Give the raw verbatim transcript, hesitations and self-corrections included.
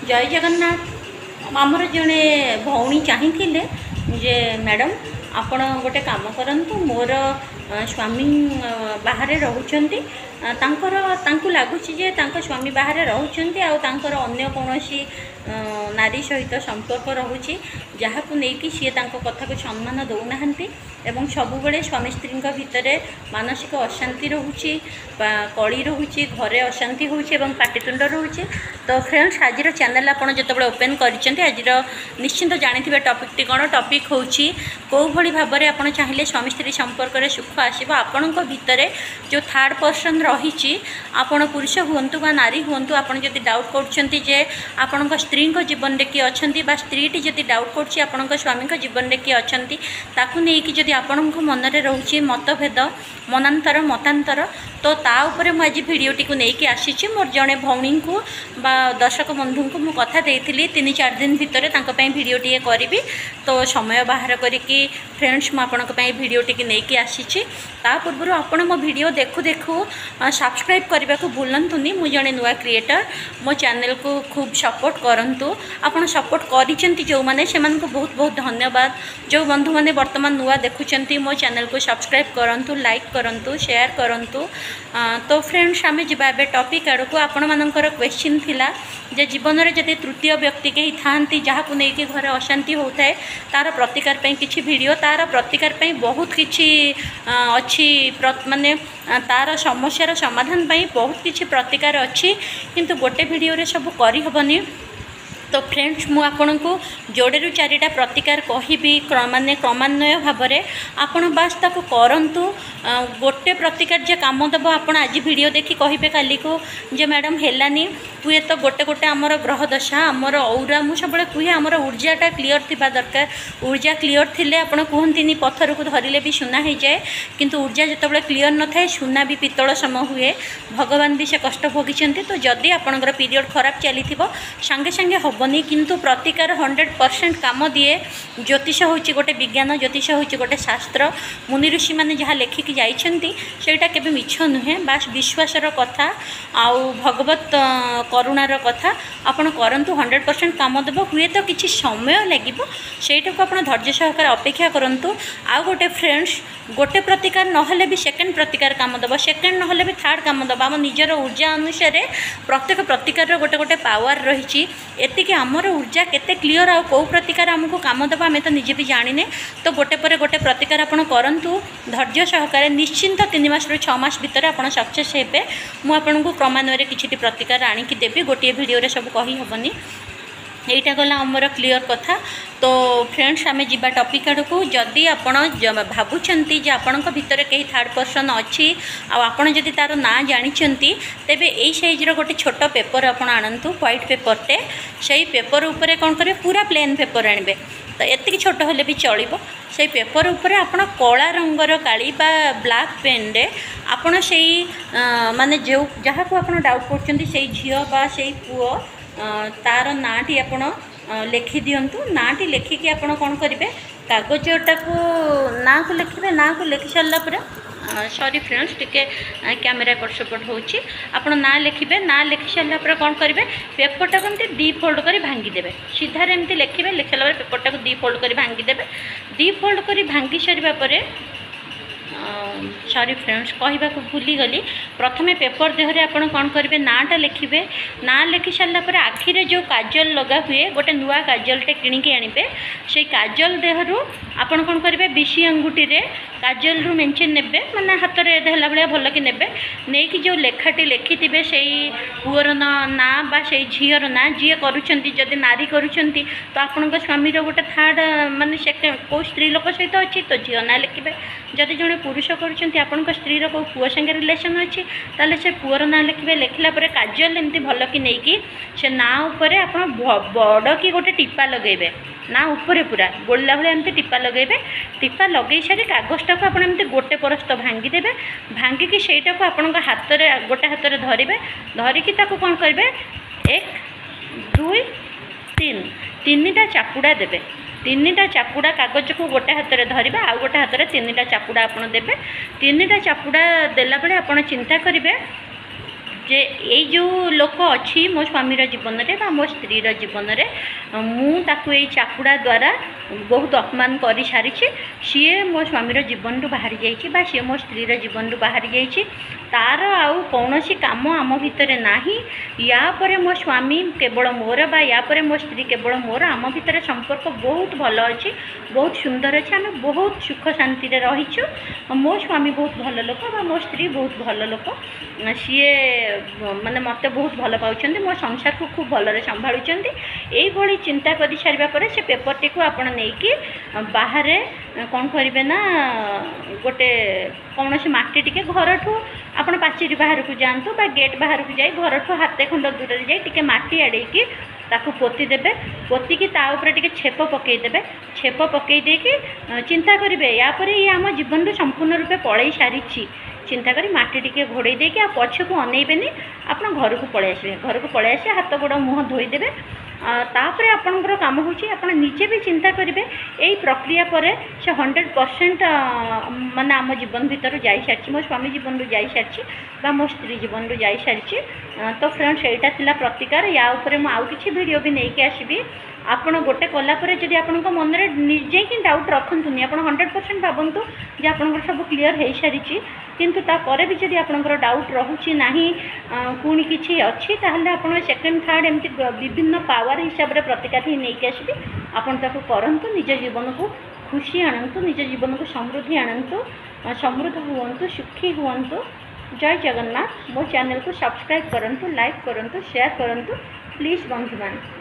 जय जगन्नाथ आमर जड़े भौणी चाहिए जे मैडम आपण गोटे काम करंतु मोर स्वामी बाहर रोचंती तांकर तांकु लागुची जे तांका स्वामी बाहर रोचंती आ तांकर अन्य कोनोसी नारी सहित संपर्क रोची जहाँ को लेकिन सी कथा को सम्मान दौना एवं सबुबले स्वामी स्त्री भितर मानसिक अशांति रोचे कली रोचे घरे अशांति होची एवं पाटितुंड रोचे। तो फ्रेंड्स आज चैनल आपड़ जो ओपन कर आज निश्चिंत जानी टॉपिक कौन टॉपिक हूँ कौ भली भाव में आप चाहिए स्वामी स्त्री संपर्क में सुख आसो आपण भितर जो थर्ड पर्सन रही आपण पुरुष हूँ बा नारी हूँ आप डाउट कर आपण स्त्री जीवन में किए अच्छा स्त्री जदि डाउट कर स्वामी जीवन में किए अच्छा ताकू नहीं जदि आपण मनरे रोचे मतभेद मनांतर मतांतर तो ता उपरे मु आज भिडियोटी को लेकिन आसी मोर जड़े भौणी को बा दर्शक बंधु को मु कथा देइथिली तीन चार दिन भितर भिडियोटी करी तो समय बाहर करके फ्रेंड्स मुझे भिडियोटी को लेकिन आसी ता पूर्व आपण मो भिडियो देखु देखु सब्सक्राइब करने को भूलतुनि मु जड़े नुआ क्रिएटर मो चैनल को खूब सपोर्ट करंतु आपण सपोर्ट करिसेंती जो माने सेमान को बहुत बहुत धन्यवाद। जो बंधु माने वर्तमान नुआ देखुचंती मो चैनल को सब्सक्राइब करंतु लाइक करंतु शेयर करंतु। तो फ्रेंड्स आमे जिबा बे टॉपिक आड़को आपण मानकर क्वेश्चन थिला जे जीवन में जदि तृतीय व्यक्ति कहीं थांती जहाँ को लेकिन घर अशांति होता है तार प्रतिकार पे किछि वीडियो तार प्रतिकार पे बहुत किछि अच्छी माने तार समस्यार समाधान पे बहुत किछि प्रतिकार अच्छी किंतु गोटे वीडियो रे सब करी हबनी। तो फ्रेंड्स मु आपन को जोड़े रु चारिटा प्रतिकार कहिबी माने क्रमान्वय भाव में आपण बास ताको करंतु गोटे प्रतिकार जे काम दब आपण आज वीडियो देखि कहिबे काली को जे मैडम हेलानी हुए तो गोटे गोटे आमर ग्रह दशा आमर औरा मु सब कहे आमर ऊर्जाटा क्लीयर थिबा दरकार ऊर्जा क्लीयर थिले आपण कहंतिनी पत्थर को धरिले भी सुना हो जाए किंतु ऊर्जा जतबे क्लीयर न थाए सुना भी पितल सम हुए भगवान भी से कष्ट भोगिचंती। तो जदि आपणकर पीरियड खराब चली सांगे सांगे हेनी किंतु प्रतिकार हंड्रेड परसेंट काम दिए। ज्योतिष हूँ गोटे विज्ञान ज्योतिष हूँ गोटे शास्त्र मुनि ऋषि मैंने जहाँ लेखिकी जाइछंती सेटा केबे मिछ नुहे बास विश्वासर कथा आउ भगवत करुणार कथा आपण करंतु हंड्रेड परसेंट काम देव हुए तो किसी समय लगे सेटा को आप धैर्य सहकार अपेक्षा करंतु। आउ गोटे फ्रेंड्स गोटे प्रतिकार नहले भी सेकेंड प्रतिकार काम देव सेकेंड नहले भी थर्ड काम देव आम निजर ऊर्जा अनुसार प्रत्येक प्रतिकार गोटे गोटे पावर रही एतिक आमर ऊर्जा केते क्लीयर आ कौ प्रतिकार आमको काम देव आम तो निजे भी जाने। तो गोटे पर गोटे प्रतिकार आपड़ करंतु धैर्य सहकार निश्चिंत तीन मास रु छः मास भितर आप सक्सेस हेबे। मुझे क्रमान्वय किसी प्रतिकार आणिकी देवी गोटे भिडियो रे सब कही हेनी यहीटा गला आमर क्लीयर कथा। तो फ्रेंड्स आमे जिबा टॉपिक आड़को जदि आपण भावुंट आपण भितर कहीं थर्ड पर्सन अच्छी आपण जदि तार ना जानी तेबे एई साइजर गोटे छोट पेपर आपण आणतु व्हाइट पेपरटे से पेपर उपरे कौन करेंगे पूरा प्लेन पेपर आणबे तो एति छोट हेले भी चलिबो से पेपर उपरे आपण कला रंगर काली बा ब्लैक पेन रे आपण से माने जो जहाँ को आपण डाउट करछंती से झियो बा से पुओ तार नाटी आपण लिखि दिंतु नाटी लिखिकी आपण कौन करेंगे कागजटा को ना को लिखे ना को लिखि सारापर सॉरी फ्रेंड्स टिके कैमेरा एपट सेपट होची आपण ना लिखे ना लिखि सारापर कौन करेंगे पेपरटा को दी फोल्ड कर भांगीदेवे सीधार एमती लिखे लिखि सारा पेपरटा को दी फोल्ड कर भांगीदेवे दी फोल्ड कर भांगी सारा पर सॉरी फ्रेंड्स कहवा को भूली गली प्रथमे पेपर देहरे आपण कौन करेंगे नाटा लिखे ना लिखि सारापर आखिरे जो काजल लगा हुए गोटे नुआ काजलटे किणिकी आणबे से काजल देहरु आपण कौन करेंगे बिशी अंगुठी रे काजल रु मेंचे नेबे माने हाथ रे देहला भलिया भल कि नेबे नै कि जो लेखाटी लिखिथिबे सेई पुअर ना बा सेई झियर ना जी करूछंती जदि नारी करूछंती तो आपण स्वामी रो गोटे थर्ड माने सेकेंड को स्त्री लोक सहित अच्छी तो झियो ना लिखिबे जदि जड़े पुरुष करुँच आपण स्त्री को पुओ संगे रिलेसन अच्छी ताले से पुअर ना लिखे लिखला पर काजल एमती भल कि नहीं कि से ना उपरे आप बड़ कि गोटे टीपा लगेबे ना उपरे पूरा गोला भाई एमती टीपा लगेबे टीपा लगे सारी कागजटा को आप गोटे परस्त भांगीदेवे भांगिकी सेटा को आपण हाथ में गोटे हाथ में धरवे धरिकी कौन करेंगे एक दुई तीन तीन टा चापुड़ा देवे तीन टा चापुड़ा कागज को गोटे हाथ में धरवा आउ गोटे हाथ में तीन टा चापुड़ा आपड़ देवे तीन टा चापुड़ा देला बेले आप चिंता करेंगे जे ये जो लोक अच्छी मो स्वामीर जीवन में मो स्त्रीर जीवन में मुझे चापुड़ा द्वारा बहुत अपमान कर सारी सी मो स्वामीर जीवन रू बाहरी जा सी मो स्त्रीर जीवन रू बाहरी जा तार आउ कौन सी काम आम भितर ना या पर मो स्वामी केवल मोर बा या पर मो स्त्री केवल मोर आम भितर संपर्क बहुत भल अच्छी बहुत सुंदर अच्छे आम बहुत सुख शांति रहीचु मो स्वामी बहुत भल लोक बा मो स्त्री बहुत भल लोक सी माने मत बहुत भल पाँच मो संसार को खूब भलरे संभालुं यही चिंता कर सारा पर से पेपर टी को आप बाहर कौन करेंगे ना गोटे कौन से मटी टी घर ठू आप पाचेरी बाहर को जातु बा गेट बाहर को जाए घर ठू हाथे खंड दूर जाए मटी आड़े ताकू पोती देबे पोतिकी ता ऊपर टिके छेप पकईदेवे छेप पकईदे चिंता करेंगे या पर ये आम जीवन रू संपूर्ण रूपे पलई सारी चिंता करी माटी टिके घोड़े देके पछ को अनेबेनी आप घर को पलि आसबे घर को पलि आसे हाथ गोड़ मुँह धोईदेवे तापर आपणकर काम होची आपण निजे भी चिंता करेंगे यही प्रक्रिया पर से हंड्रेड परसेंट माने आम जीवन भीतर जाई सारी मो स्वामी जीवन रू जाई सारी बा मो स्त्री जीवन रू जाई सारी तो फ्रेंड्स यहाँ थिला प्रतिकार या ऊपर मु आउ किछि वीडियो भी नहीं आसबि आपण गोटे कलापर जब आपण मन में निजे ही डाउट रखुनी आप हंड्रेड परसेंट भावतु जे आप सब क्लीयर हो सारी किंतु तापर भी जब आपंकर डाउट रोचे ना पुणी किसी अच्छी ताहले आप सेकेंड थर्ड एमती विभिन्न पावर हिसाब से प्रतिकार ही नहीं आसबि आपन ताको करंतु निज जीवन को खुशी आणंतु निज जीवन को समृद्धि आणंतु समृद्ध हुवंतु सुखी हुवंतु। जय जगन्नाथ। मो चैनल को सब्सक्राइब करंतु लाइक करंतु शेयर करंतु प्लीज बंधुमान।